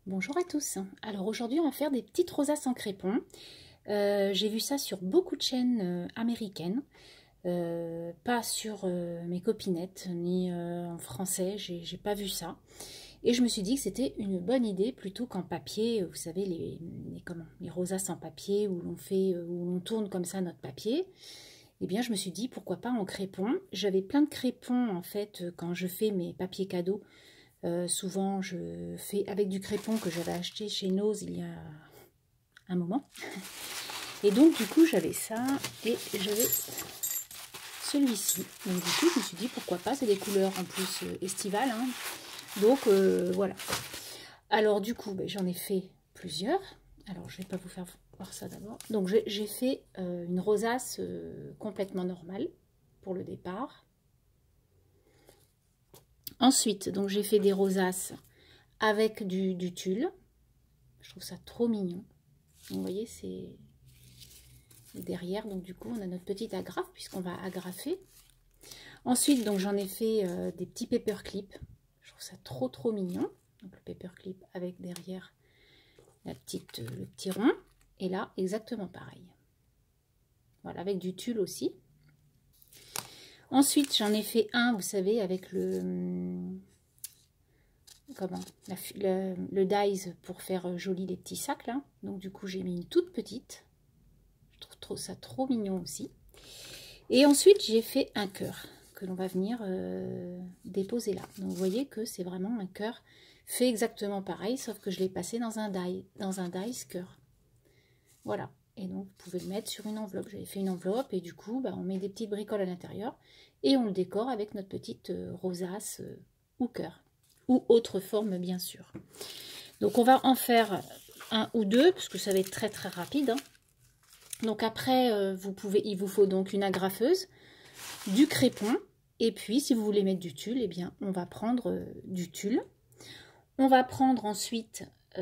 Bonjour à tous. Alors aujourd'hui on va faire des petites rosaces en crépon. J'ai vu ça sur beaucoup de chaînes américaines, pas sur mes copinettes ni en français, j'ai pas vu ça. Et je me suis dit que c'était une bonne idée plutôt qu'en papier, vous savez les rosaces en papier où l'on tourne comme ça notre papier. Eh bien je me suis dit pourquoi pas en crépon. J'avais plein de crépons en fait quand je fais mes papiers cadeaux. Souvent, je fais avec du crépon que j'avais acheté chez Nose il y a un moment. Et donc, du coup, j'avais ça et j'avais celui-ci. Donc, du coup, je me suis dit, pourquoi pas, c'est des couleurs en plus estivales. Hein. Donc, voilà. Alors, du coup, j'en ai fait plusieurs. Alors, je ne vais pas vous faire voir ça d'abord. Donc, j'ai fait une rosace complètement normale pour le départ. Ensuite, donc j'ai fait des rosaces avec du tulle. Je trouve ça trop mignon. Donc, vous voyez, c'est derrière. Donc, du coup, on a notre petite agrafe puisqu'on va agrafer. Ensuite, donc j'en ai fait des petits paperclips. Je trouve ça trop mignon. Donc, le paperclip avec derrière le petit rond. Et là, exactement pareil. Voilà, avec du tulle aussi. Ensuite, j'en ai fait un, vous savez, avec le dies pour faire joli les petits sacs là. Donc du coup j'ai mis une toute petite. Je trouve ça trop mignon aussi. Et ensuite j'ai fait un cœur que l'on va venir déposer là. Donc vous voyez que c'est vraiment un cœur fait exactement pareil, sauf que je l'ai passé dans un dies cœur. Voilà. Et donc vous pouvez le mettre sur une enveloppe. J'avais fait une enveloppe et du coup on met des petites bricoles à l'intérieur et on le décore avec notre petite rosace ou cœur. Ou autre forme bien sûr. Donc on va en faire un ou deux parce que ça va être très rapide. Hein. Donc après il vous faut donc une agrafeuse, du crépon et puis si vous voulez mettre du tulle, eh bien on va prendre du tulle. On va prendre ensuite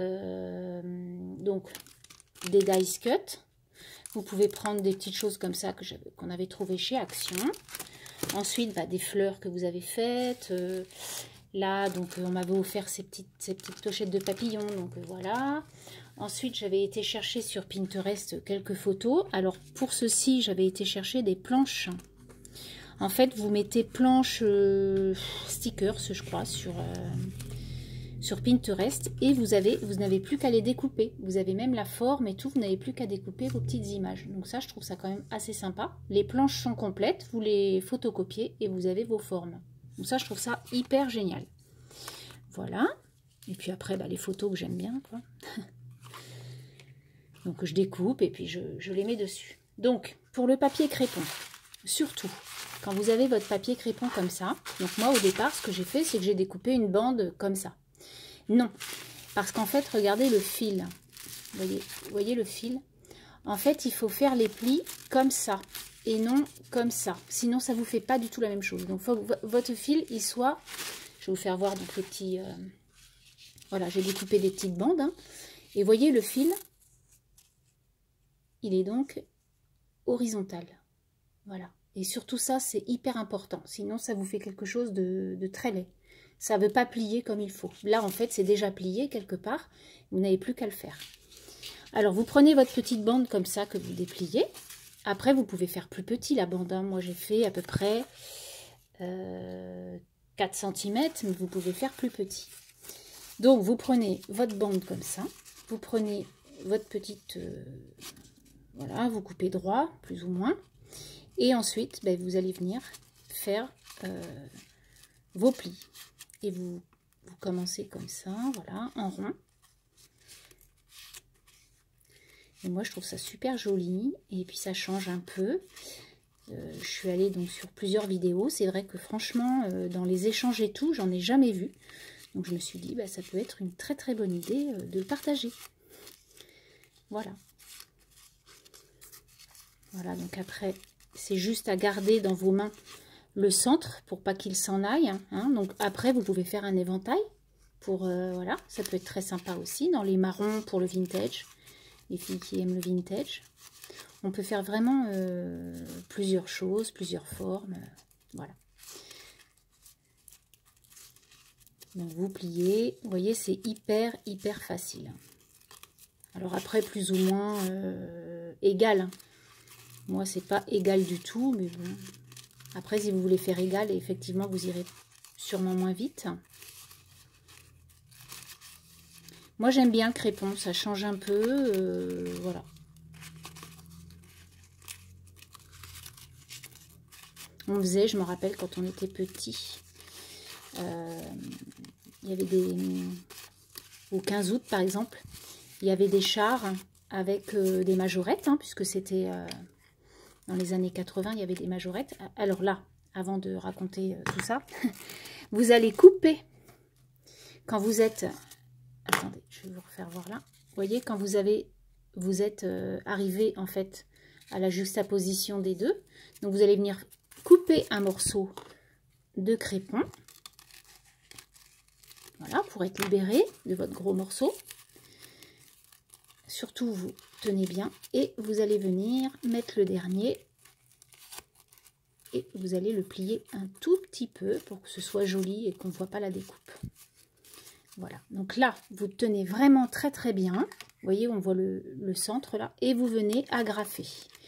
donc des dice cut. Vous pouvez prendre des petites choses comme ça qu'on avait trouvé chez Action. Ensuite des fleurs que vous avez faites. Là, donc, on m'avait offert ces petites clochettes de papillons, donc voilà. Ensuite, j'avais été chercher sur Pinterest quelques photos. Alors, pour ceci, j'avais été chercher des planches. En fait, vous mettez planches stickers, je crois, sur Pinterest. Et vous n'avez plus qu'à les découper. Vous avez même la forme et tout. Vous n'avez plus qu'à découper vos petites images. Donc ça, je trouve ça quand même assez sympa. Les planches sont complètes. Vous les photocopiez et vous avez vos formes. Donc ça, je trouve ça hyper génial. Voilà. Et puis après, les photos que j'aime bien, quoi. Donc, je découpe et puis je les mets dessus. Donc, pour le papier crépon, surtout, quand vous avez votre papier crépon comme ça, donc moi, au départ, ce que j'ai fait, c'est que j'ai découpé une bande comme ça. Non, parce qu'en fait, regardez le fil. Vous voyez le fil? En fait, il faut faire les plis comme ça et non comme ça. Sinon, ça ne vous fait pas du tout la même chose. Donc, il faut que votre fil, il soit... Je vais vous faire voir donc les petits... Voilà, j'ai découpé des petites bandes. Hein. Et voyez, le fil, il est donc horizontal. Voilà. Et surtout ça, c'est hyper important. Sinon, ça vous fait quelque chose de très laid. Ça ne veut pas plier comme il faut. Là, en fait, c'est déjà plié quelque part. Vous n'avez plus qu'à le faire. Alors, vous prenez votre petite bande comme ça que vous dépliez. Après, vous pouvez faire plus petit la bande. Hein. Moi, j'ai fait à peu près 4 cm, mais vous pouvez faire plus petit. Donc, vous prenez votre bande comme ça. Vous prenez votre petite... voilà, vous coupez droit, plus ou moins. Et ensuite, vous allez venir faire vos plis. Et vous commencez comme ça, voilà, en rond. Et moi, je trouve ça super joli. Et puis, ça change un peu. Je suis allée donc sur plusieurs vidéos. C'est vrai que franchement, dans les échanges et tout, j'en ai jamais vu. Donc, je me suis dit, ça peut être une très bonne idée de le partager. Voilà. Voilà, donc après, c'est juste à garder dans vos mains le centre pour pas qu'il s'en aille. Hein. Donc après, vous pouvez faire un éventail. Voilà, ça peut être très sympa aussi. Dans les marrons pour le vintage. Les filles qui aiment le vintage. On peut faire vraiment plusieurs choses, plusieurs formes. Voilà. Donc vous pliez, vous voyez, c'est hyper facile. Alors après, plus ou moins égal. Hein. Moi, c'est pas égal du tout, mais bon. Après, si vous voulez faire égal, effectivement, vous irez sûrement moins vite. Moi, j'aime bien le crépon, ça change un peu, voilà. On faisait, je me rappelle, quand on était petit, il y avait des... Au 15 août, par exemple, il y avait des chars avec des majorettes, hein, puisque c'était dans les années 80, il y avait des majorettes. Alors là, avant de raconter tout ça, vous allez couper quand vous êtes... Attendez, je vais vous refaire voir là. Vous voyez, quand vous êtes arrivé en fait à la juxtaposition des deux. Donc vous allez venir couper un morceau de crépon. Voilà, pour être libéré de votre gros morceau. Surtout, vous tenez bien. Et vous allez venir mettre le dernier. Et vous allez le plier un tout petit peu pour que ce soit joli et qu'on ne voit pas la découpe. Voilà, donc là, vous tenez vraiment très bien. Vous voyez, on voit le centre là. Et vous venez agrafer.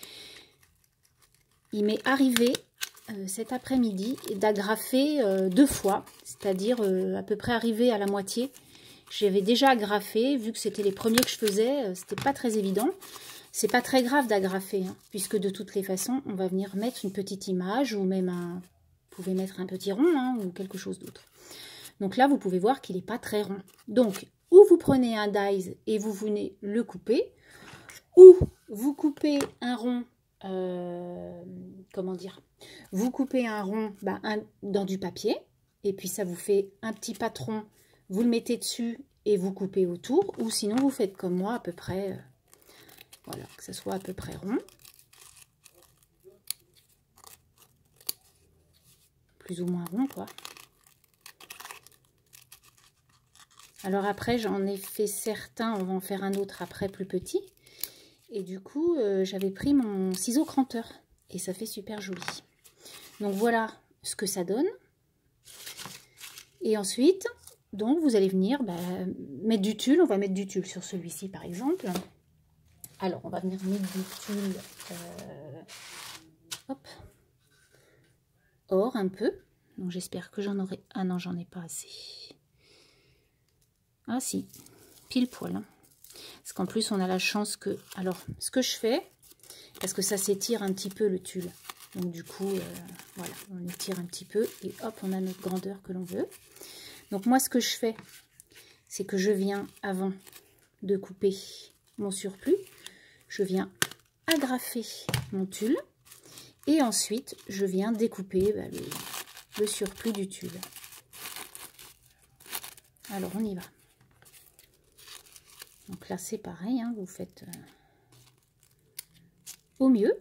Il m'est arrivé cet après-midi d'agrafer 2 fois. C'est-à-dire à peu près arrivé à la moitié. J'avais déjà agrafé, vu que c'était les premiers que je faisais. C'était pas très évident. C'est pas très grave d'agrafer, hein, puisque de toutes les façons, on va venir mettre une petite image ou même un... Vous pouvez mettre un petit rond hein, ou quelque chose d'autre. Donc là, vous pouvez voir qu'il n'est pas très rond. Donc, ou vous prenez un dies et vous venez le couper, ou vous coupez un rond, comment dire, vous coupez un rond dans du papier, et puis ça vous fait un petit patron, vous le mettez dessus et vous coupez autour, ou sinon vous faites comme moi à peu près, voilà, que ça soit à peu près rond. Plus ou moins rond, quoi. Alors après, j'en ai fait certains, on va en faire un autre après plus petit. Et du coup, j'avais pris mon ciseau cranteur. Et ça fait super joli. Donc voilà ce que ça donne. Et ensuite, donc vous allez venir mettre du tulle. On va mettre du tulle sur celui-ci par exemple. Alors, on va venir mettre du tulle, hop, or un peu. Donc j'espère que j'en aurai... Ah non, j'en ai pas assez. Ah si, pile poil. Hein. Parce qu'en plus, on a la chance que... Alors, ce que je fais, parce que ça s'étire un petit peu le tulle. Donc du coup, voilà, on étire un petit peu et hop, on a notre grandeur que l'on veut. Donc moi, ce que je fais, c'est que je viens, avant de couper mon surplus, je viens agrafer mon tulle. Et ensuite, je viens découper le surplus du tulle. Alors, on y va. Donc là, c'est pareil, hein, vous faites au mieux.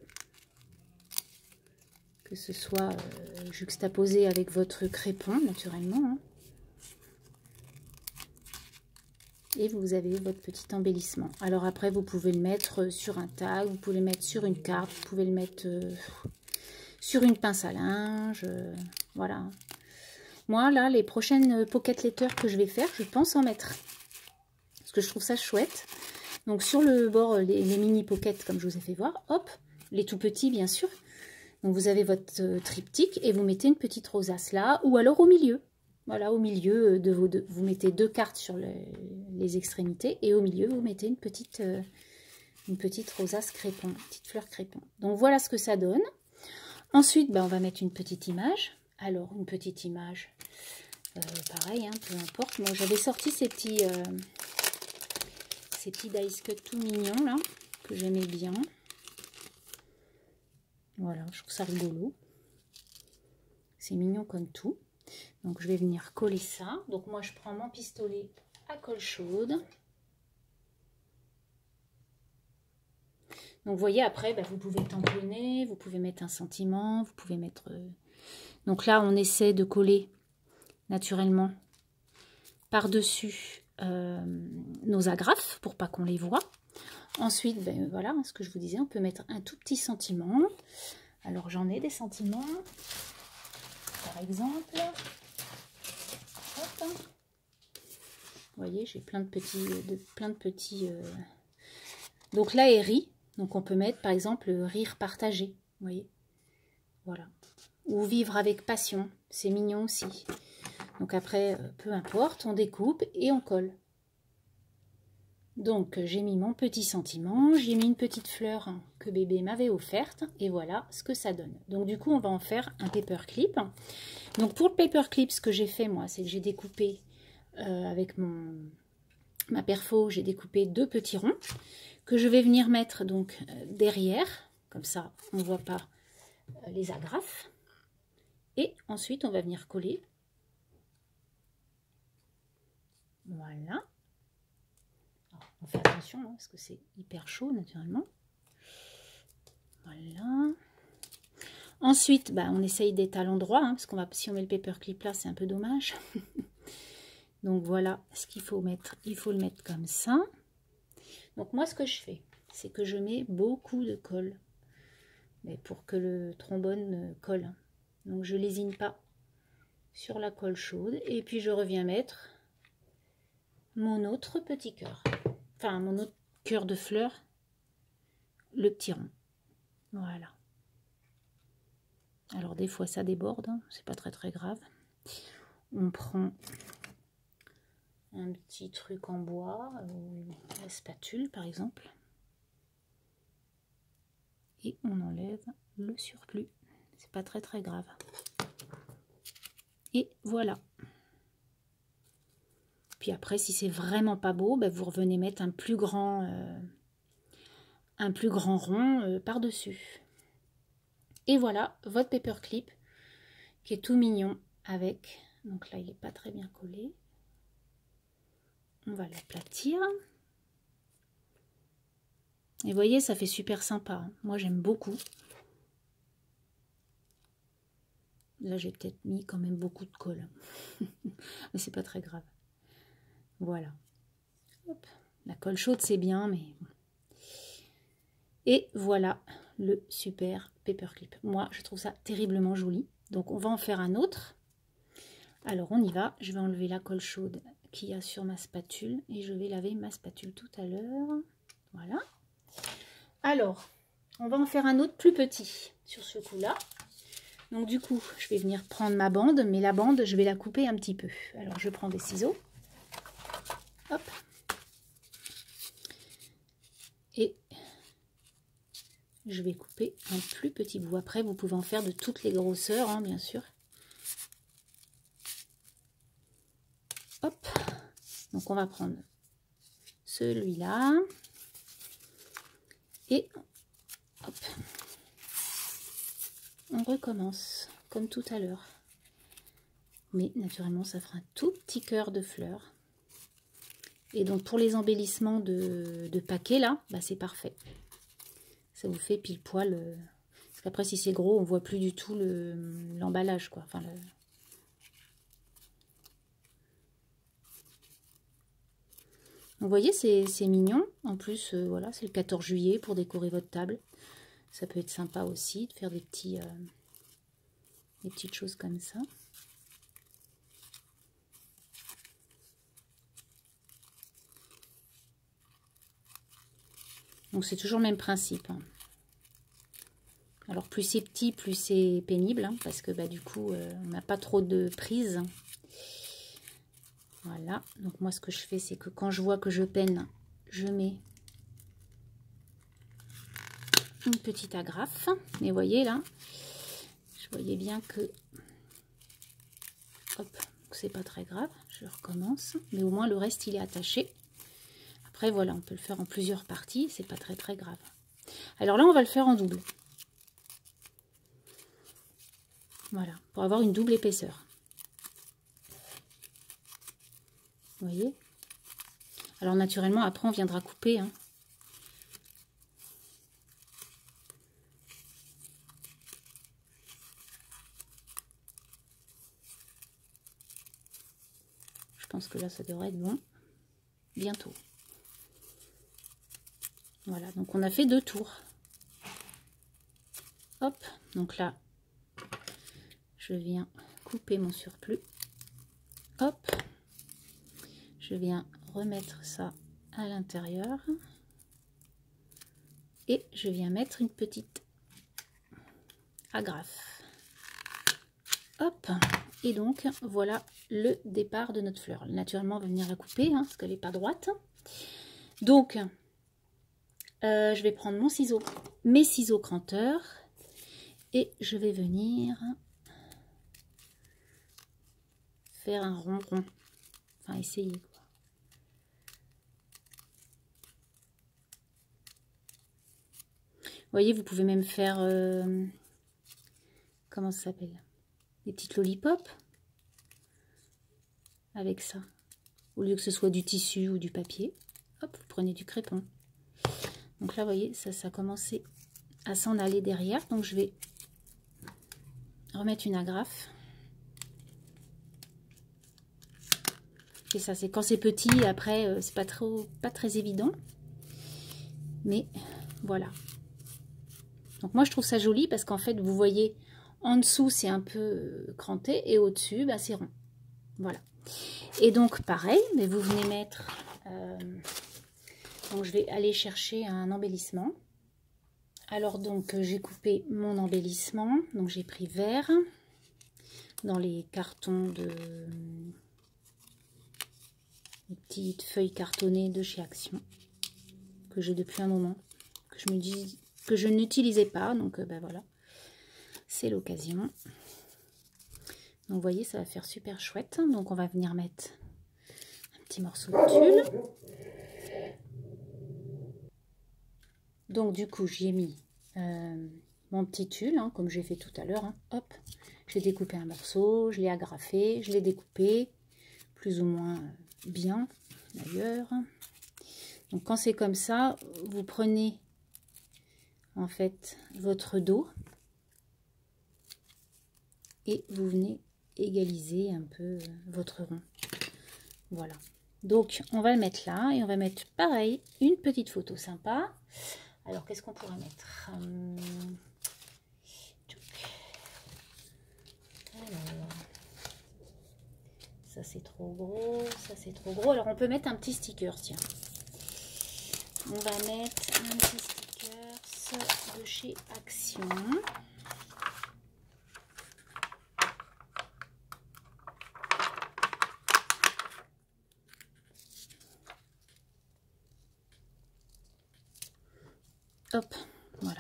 Que ce soit juxtaposé avec votre crépon, naturellement. Hein. Et vous avez votre petit embellissement. Alors après, vous pouvez le mettre sur un tag, vous pouvez le mettre sur une carte, vous pouvez le mettre sur une pince à linge. Voilà. Moi, là, les prochaines pocket letters que je vais faire, je pense en mettre. Parce que je trouve ça chouette. Donc sur le bord, les mini pockets, comme je vous ai fait voir, hop, les tout petits, bien sûr. Donc vous avez votre triptyque et vous mettez une petite rosace là, ou alors au milieu. Voilà, au milieu de vos deux, vous mettez 2 cartes sur les extrémités et au milieu vous mettez une petite rosace crépon, une petite fleur crépon. Donc voilà ce que ça donne. Ensuite, on va mettre une petite image. Alors une petite image, pareil, hein, peu importe. Moi j'avais sorti ces petits dice cut tout mignons là que j'aimais bien. Voilà, je trouve ça rigolo. C'est mignon comme tout. Donc je vais venir coller ça. Donc moi je prends mon pistolet à colle chaude. Donc vous voyez après, vous pouvez tamponner, vous pouvez mettre un sentiment, vous pouvez mettre... Donc là on essaie de coller naturellement par-dessus nos agrafes pour pas qu'on les voit. Ensuite, voilà ce que je vous disais, on peut mettre un tout petit sentiment. Alors j'en ai des sentiments. Par exemple... Hop. voyez, j'ai plein de petits... Donc là est riz. Donc on peut mettre par exemple rire partagé. Vous voyez. Voilà. Ou vivre avec passion. C'est mignon aussi. Donc après, peu importe, on découpe et on colle. Donc j'ai mis mon petit sentiment, j'ai mis une petite fleur que bébé m'avait offerte et voilà ce que ça donne. Donc du coup on va en faire un paperclip. Donc pour le paperclip, ce que j'ai fait moi, c'est que j'ai découpé avec ma perfo, j'ai découpé 2 petits ronds que je vais venir mettre donc derrière, comme ça on ne voit pas les agrafes. Et ensuite on va venir coller. Voilà. On fait attention hein, parce que c'est hyper chaud naturellement. Voilà. Ensuite, bah, on essaye d'être à l'endroit hein, parce qu'on va, si on met le paperclip là, c'est un peu dommage. Donc voilà ce qu'il faut mettre. Il faut le mettre comme ça. Donc moi, ce que je fais, c'est que je mets beaucoup de colle, mais pour que le trombone colle. Donc je lésine pas sur la colle chaude et puis je reviens mettre mon autre petit cœur. Enfin, mon autre cœur de fleur, le petit rond. Voilà. Alors des fois ça déborde, hein, c'est pas très grave. On prend un petit truc en bois, la spatule par exemple, et on enlève le surplus. C'est pas très grave. Et voilà. Puis après, si c'est vraiment pas beau, bah, vous revenez mettre un plus grand rond par-dessus. Et voilà votre paperclip qui est tout mignon avec. Donc là, il n'est pas très bien collé. On va l'aplatir. Et vous voyez, ça fait super sympa. Hein. Moi, j'aime beaucoup. Là, j'ai peut-être mis quand même beaucoup de colle. Mais c'est pas très grave. Voilà. Hop. La colle chaude, c'est bien, mais... Et voilà le super paperclip. Moi, je trouve ça terriblement joli. Donc, on va en faire un autre. Alors, on y va. Je vais enlever la colle chaude qu'il y a sur ma spatule. Et je vais laver ma spatule tout à l'heure. Voilà. Alors, on va en faire un autre plus petit sur ce coup-là. Donc, du coup, je vais venir prendre ma bande. Mais la bande, je vais la couper un petit peu. Alors, je prends des ciseaux. Hop. Et je vais couper un plus petit bout. Après, vous pouvez en faire de toutes les grosseurs, hein, bien sûr. Hop. Donc, on va prendre celui-là. Et hop. On recommence, comme tout à l'heure. Mais naturellement, ça fera un tout petit cœur de fleurs. Et donc, pour les embellissements de paquets, là, bah, c'est parfait. Ça vous fait pile poil. Parce qu'après, si c'est gros, on voit plus du tout l'emballage, quoi. Enfin, vous voyez, c'est mignon. En plus, voilà, c'est le 14 juillet pour décorer votre table. Ça peut être sympa aussi de faire des petites choses comme ça. Donc, c'est toujours le même principe. Hein. Alors, plus c'est petit, plus c'est pénible. Hein, parce que, bah, du coup, on n'a pas trop de prise. Voilà. Donc, moi, ce que je fais, c'est que quand je vois que je peine, je mets une petite agrafe. Et vous voyez, là, je voyais bien que... Hop, c'est pas très grave. Je recommence. Mais au moins, le reste, il est attaché. Après, voilà, on peut le faire en plusieurs parties. C'est pas très grave. Alors là, on va le faire en double. Voilà, pour avoir une double épaisseur. Vous voyez? Alors, naturellement, après, on viendra couper. Hein. Je pense que là, ça devrait être bon. Bientôt. Voilà, donc on a fait 2 tours. Hop, donc là, je viens couper mon surplus. Hop, je viens remettre ça à l'intérieur et je viens mettre une petite agrafe. Hop, et donc voilà le départ de notre fleur. Naturellement, on va venir la couper hein, parce qu'elle n'est pas droite. Donc, je vais prendre mon ciseau, mes ciseaux cranteurs et je vais venir faire un rond-rond. Enfin, essayer quoi. Vous voyez, vous pouvez même faire comment ça s'appelle, des petites lollipops avec ça. Au lieu que ce soit du tissu ou du papier, hop, vous prenez du crépon. Donc là, vous voyez, ça a commencé à s'en aller derrière. Donc je vais remettre une agrafe. Et ça, c'est quand c'est petit, après, c'est pas très évident. Mais voilà. Donc moi, je trouve ça joli parce qu'en fait, vous voyez, en dessous, c'est un peu cranté et au-dessus, bah, c'est rond. Voilà. Et donc, pareil, mais vous venez mettre... donc, je vais aller chercher un embellissement. Alors, donc, j'ai coupé mon embellissement. Donc, j'ai pris vert dans les cartons de... les petites feuilles cartonnées de chez Action que j'ai depuis un moment, que je me dis que je n'utilisais pas. Donc, ben voilà, c'est l'occasion. Donc, vous voyez, ça va faire super chouette. Donc, on va venir mettre un petit morceau de tulle. Donc, du coup, j'y ai mis mon petit tulle, hein, comme j'ai fait tout à l'heure. Hein. Hop, j'ai découpé un morceau, je l'ai agrafé, je l'ai découpé, plus ou moins bien, d'ailleurs. Donc, quand c'est comme ça, vous prenez, en fait, votre dos et vous venez égaliser un peu votre rond. Voilà. Donc, on va le mettre là et on va mettre, pareil, une petite photo sympa. Alors, qu'est-ce qu'on pourrait mettre? Alors, ça, c'est trop gros. Ça, c'est trop gros. Alors, on peut mettre un petit sticker, tiens. On va mettre un petit sticker de chez Action. Hop, voilà.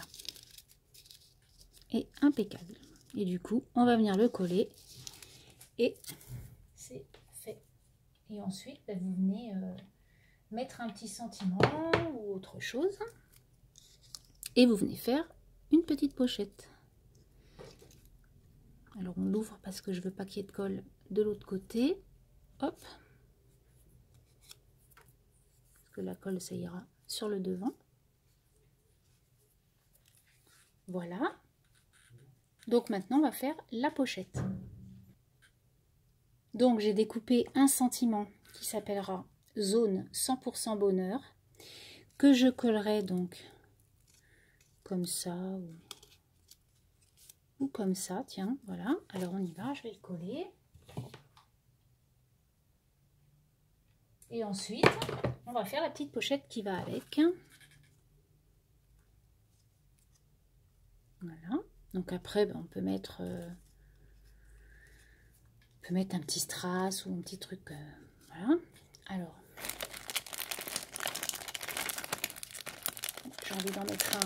Et impeccable. Et du coup, on va venir le coller. Et c'est fait. Et ensuite, bah, vous venez mettre un petit sentiment ou autre chose. Et vous venez faire une petite pochette. Alors, on l'ouvre parce que je veux pas qu'il y ait de colle de l'autre côté. Hop. Parce que la colle, ça ira sur le devant. Voilà. Donc maintenant, on va faire la pochette. Donc, j'ai découpé un sentiment qui s'appellera Zone 100% bonheur, que je collerai donc comme ça ou comme ça. Tiens, voilà. Alors, on y va. Je vais le coller. Et ensuite, on va faire la petite pochette qui va avec. Voilà. Donc après, ben, on peut mettre un petit strass ou un petit truc. Voilà. Alors, j'ai envie d'en mettre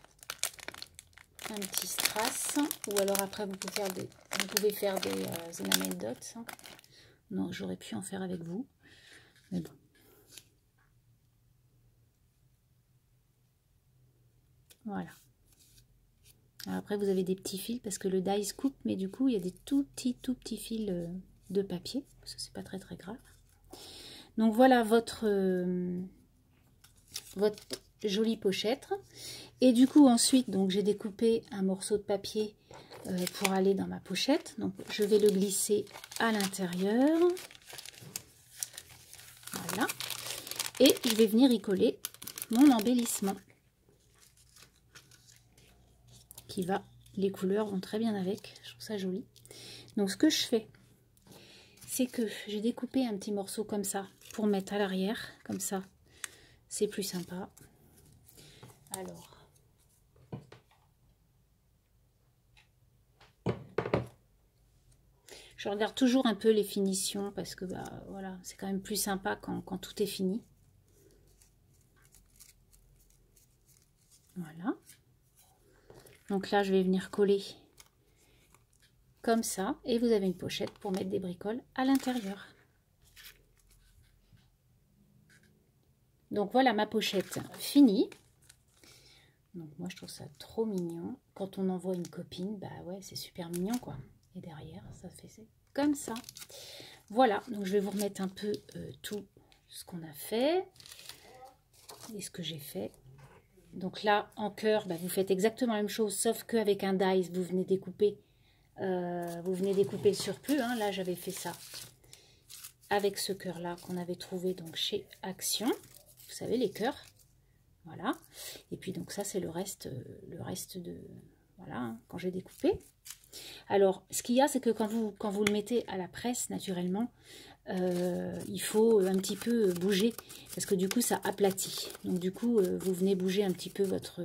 un petit strass. Ou alors après, vous pouvez faire des enamel dots. Non, j'aurais pu en faire avec vous. Mais bon. Voilà. Alors après, vous avez des petits fils parce que le die se coupe, mais du coup, il y a des tout petits fils de papier. Parce que c'est pas très grave. Donc voilà votre jolie pochette. Et du coup, ensuite, donc j'ai découpé un morceau de papier pour aller dans ma pochette. Donc je vais le glisser à l'intérieur. Voilà. Et je vais venir y coller mon embellissement. Qui va, les couleurs vont très bien avec, je trouve ça joli. Donc ce que je fais, c'est que j'ai découpé un petit morceau comme ça pour mettre à l'arrière, comme ça, c'est plus sympa. Alors, je regarde toujours un peu les finitions parce que bah, voilà, c'est quand même plus sympa quand tout est fini. Voilà. Donc là, je vais venir coller comme ça. Et vous avez une pochette pour mettre des bricoles à l'intérieur. Donc voilà ma pochette finie. Donc moi, je trouve ça trop mignon. Quand on envoie une copine, bah ouais, c'est super mignon, quoi. Et derrière, ça fait comme ça. Voilà, donc je vais vous remettre un peu tout ce qu'on a fait et ce que j'ai fait. Donc là, en cœur, bah, vous faites exactement la même chose, sauf qu'avec un dies, vous venez découper le surplus. Hein. Là, j'avais fait ça avec ce cœur-là qu'on avait trouvé donc chez Action. Vous savez, les cœurs. Voilà. Et puis donc ça, c'est le reste de... Voilà, hein, quand j'ai découpé. Alors, ce qu'il y a, c'est que quand vous le mettez à la presse, naturellement, il faut un petit peu bouger, parce que du coup, ça aplatit. Donc du coup, vous venez bouger un petit peu votre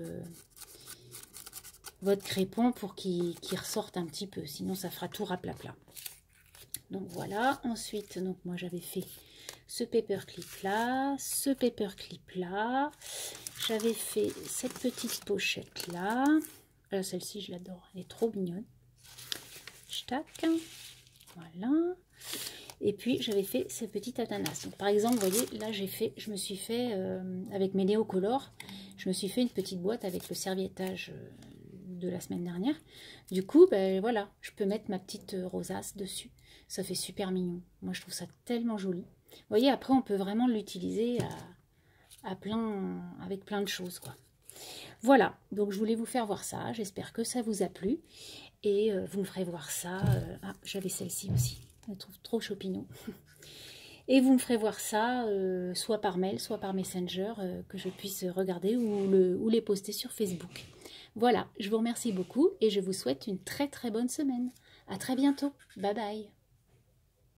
crépon pour qu'il ressorte un petit peu. Sinon, ça fera tout raplapla. Donc voilà. Ensuite, donc moi, j'avais fait ce paperclip-là, ce paperclip-là. J'avais fait cette petite pochette-là. Celle-ci, je l'adore. Elle est trop mignonne. Tac, voilà. Et puis j'avais fait ces petites ananas. Donc par exemple, vous voyez, là je me suis fait avec mes néocolores, je me suis fait une petite boîte avec le serviettage de la semaine dernière. Du coup, ben voilà, je peux mettre ma petite rosace dessus. Ça fait super mignon. Moi, je trouve ça tellement joli. Vous voyez, après, on peut vraiment l'utiliser avec plein de choses, quoi. Voilà, donc je voulais vous faire voir ça. J'espère que ça vous a plu. Et vous me ferez voir ça. Ah, j'avais celle-ci aussi. Je la trouve trop chopinou. Et vous me ferez voir ça, soit par mail, soit par Messenger, que je puisse regarder ou les poster sur Facebook. Voilà, je vous remercie beaucoup et je vous souhaite une très très bonne semaine. À très bientôt. Bye bye.